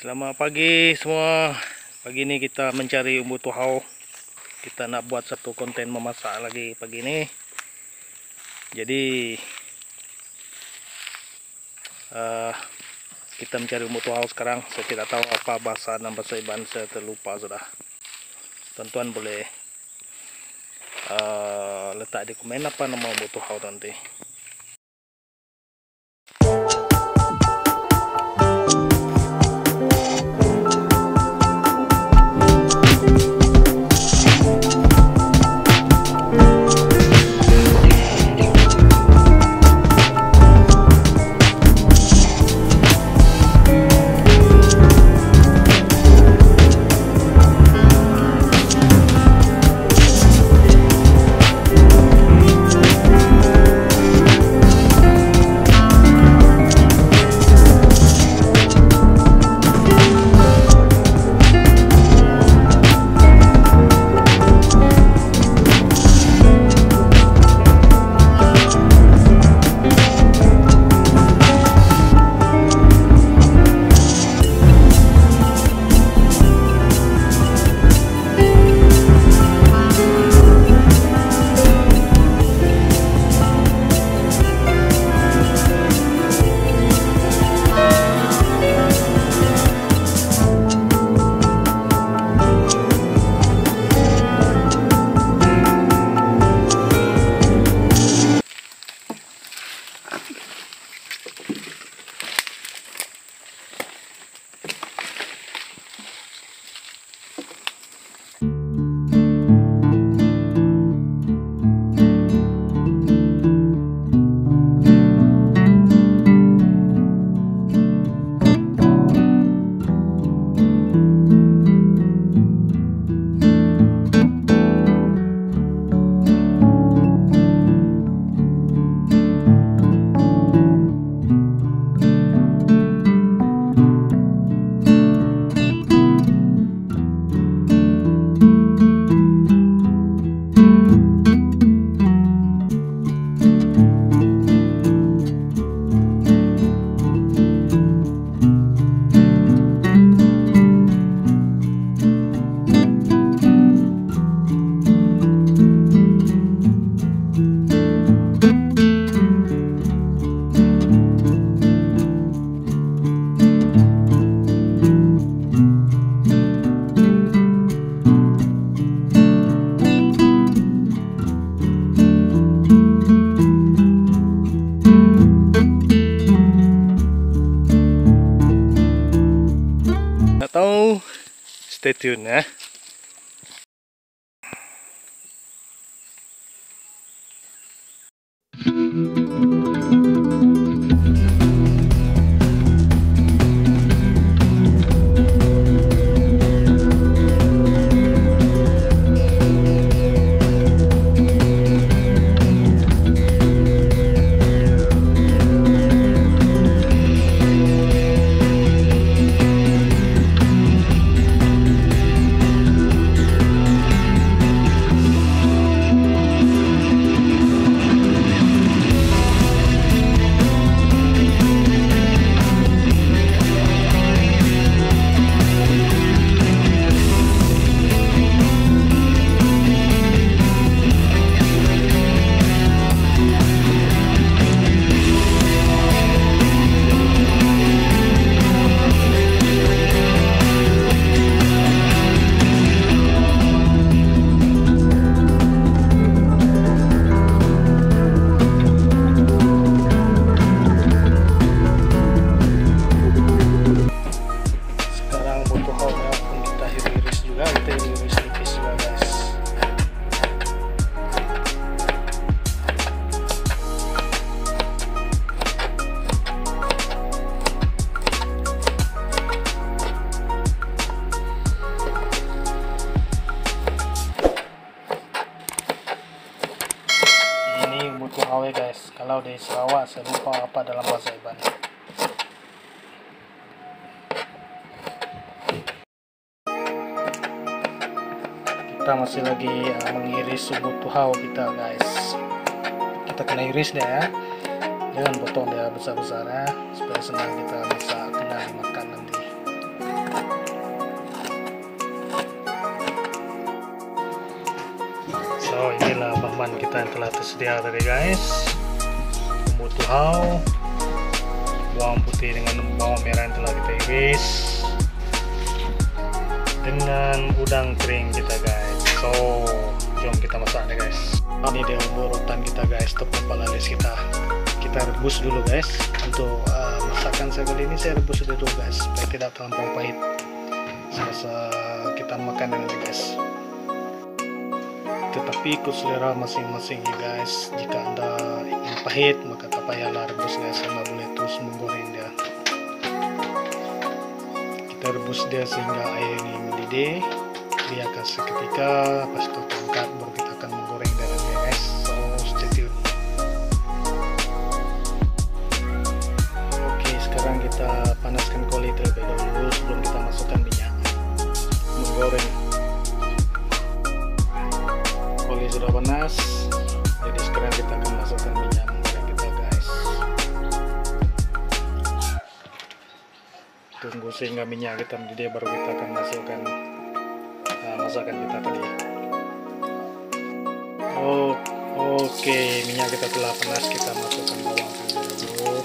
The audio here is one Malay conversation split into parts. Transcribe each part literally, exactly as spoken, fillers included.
Selamat pagi semua. Pagi ini kita mencari umbu tuhau. Kita nak buat satu konten memasak lagi pagi ini. Jadi uh, kita mencari umbu tuhau sekarang. Saya tidak tahu apa bahasa dan bahasa Iban, saya terlupa sudah. Tuan-tuan boleh uh, letak di komen apa nama umbu tuhau nanti. Tahu, stay tune ya. Tuhau guys, kalau di Sarawak saya lupa apa dalam bahasa Iban. Kita masih lagi uh, mengiris umbu tuhau kita guys. Kita kena iris deh ya, jangan potong dia besar-besar ya, supaya senang kita masak, kena dimakan nanti. telah tersedia tadi guys. Bumbu tuhau, bawang putih dengan bawang merah yang telah kita iris, dengan udang kering kita guys. So jom kita masak deh guys. Ini dia bumbu rotan kita guys, tepung palalis kita. Kita rebus dulu guys. Untuk uh, masakan saya kali ini saya rebus dulu guys, supaya tidak terlampau pahit selasa kita makan nanti guys. Tetapi ikut selera masing-masing ya guys. Jika anda ingin pahit maka tak payahlah rebus guys, anda boleh terus menggoreng dia. Kita rebus dia sehingga air ini mendidih, biarkan seketika, pas itu angkat baru kita akan menggoreng dia nanti guys. So stay tune. Oke, sekarang kita panaskan kuali terlebih dahulu sebelum kita masukkan minyak menggoreng. Kuali sudah panas, jadi sekarang kita akan masukkan minyak menggoreng kita guys. Tunggu sehingga minyak kita mendidih, baru kita akan masukkan uh, masakan kita tadi. Oh, oke, okay. Minyak kita telah panas, kita masukkan bawang terlebih dahulu.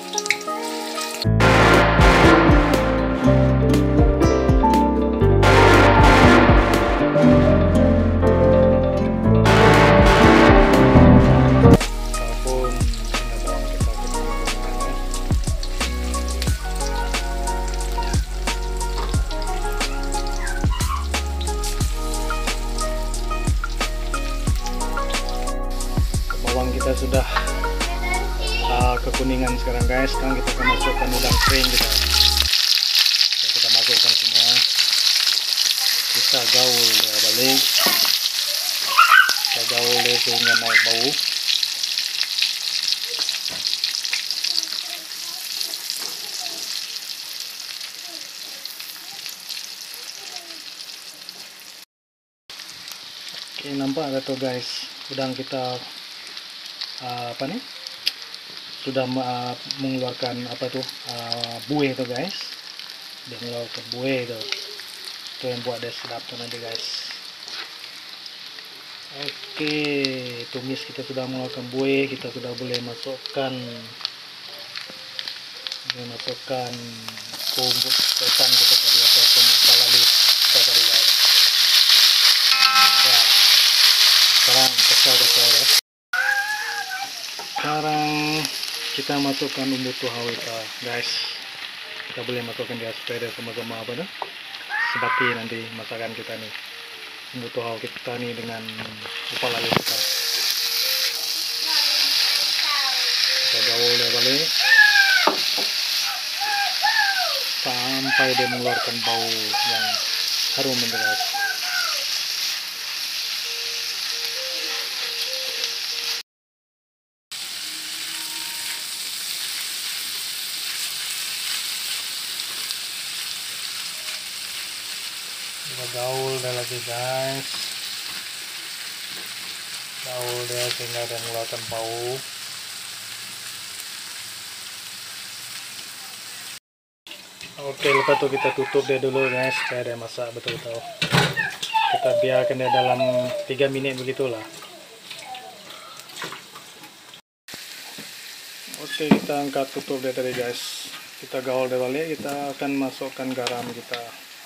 Kita sudah uh, kekuningan sekarang guys. Sekarang kita akan masukkan udang kering kita. Jadi kita masukkan semua, kita gaul ya, balik kita gaul ya, sehingga naik bau. Oke, nampak gak tuh guys, udang kita Uh, apa nih sudah uh, mengeluarkan apa tuh uh, buih tuh guys. Dia mengeluarkan buih tuh, itu yang buat dia sedap tuh nanti guys. Oke, tumis kita sudah mengeluarkan buih, kita sudah boleh masukkan boleh masukkan bumbu rotan kita tadi ataupun palalis kita tadi guys. Ya, sekarang kacau-kacau ya. Sekarang kita masukkan bumbu tuhau kita guys. Kita boleh masukkan dia supaya dia sama-sama apa tuh sebati nanti masakan kita nih. Bumbu tuhau kita nih dengan kepala lalu kita. Kita gaul dia balik sampai dia mengeluarkan bau yang harum nanti guys. Kita gaul dia lagi guys, gaul dia sehingga dia mengeluarkan bau. Oke, lepas itu kita tutup dia dulu guys supaya dia masak betul-betul. Kita biarkan dia dalam tiga menit begitulah. Oke, kita angkat tutup dia tadi guys. Kita gaul dia balik, kita akan masukkan garam kita.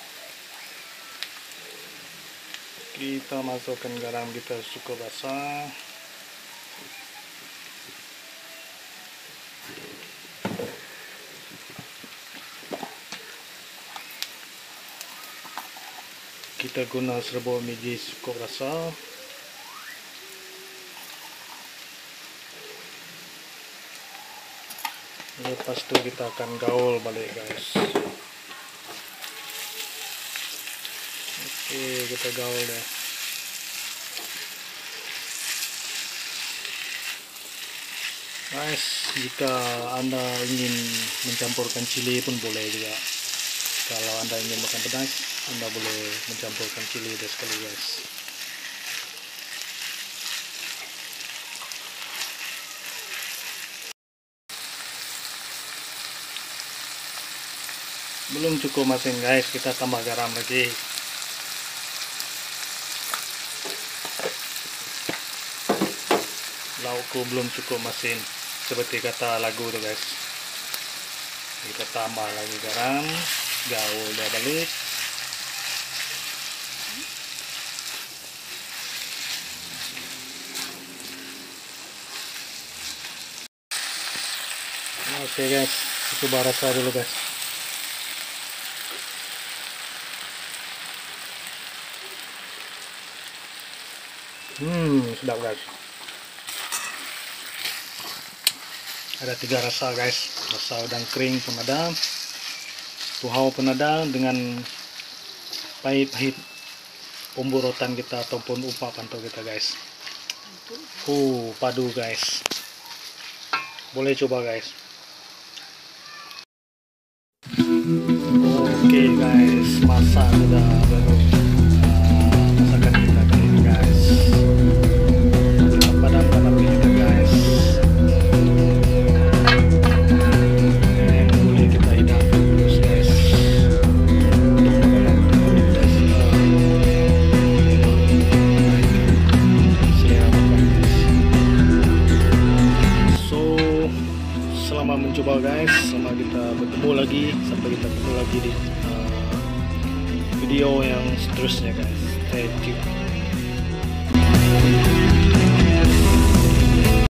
Kita masukkan garam kita cukup rasa. Kita guna serbuk migi cukup rasa. Lepas itu kita akan gaul balik guys. Oke, kita gaul deh. Guys, jika anda ingin mencampurkan cili pun boleh juga. Kalau anda ingin makan pedas, anda boleh mencampurkan cili deh sekali guys. Belum cukup masing guys, kita tambah garam lagi. aku belum cukup masin seperti kata lagu tuh guys. Kita tambah lagi garam, gaul dia balik. Oke okay guys, coba rasa dulu guys. Hmm, sedap guys. Ada tiga rasa guys, rasa udang kering pun ada, tuhau pun ada, dengan pahit-pahit bumbu rotan kita ataupun upah pantau kita guys. Uh, padu guys. Boleh coba guys. Oke okay guys, masak udah baru uh, masakan kita kali ini guys. Kita padamkan api kita guys. Dan boleh kita hidangkan terus guys. Selera makan guys. So, selamat mencoba guys. Sama kita bertemu lagi, sampai kita bertemu lagi di uh, video yang seterusnya guys. Stay tuned.